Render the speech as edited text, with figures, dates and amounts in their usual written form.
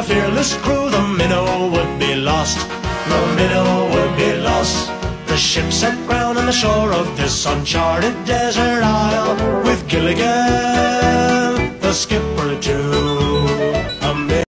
fearless crew, the minnow would be lost. The minnow would be lost. The ship set ground on the shore of this uncharted desert isle, with Gilligan, the skipper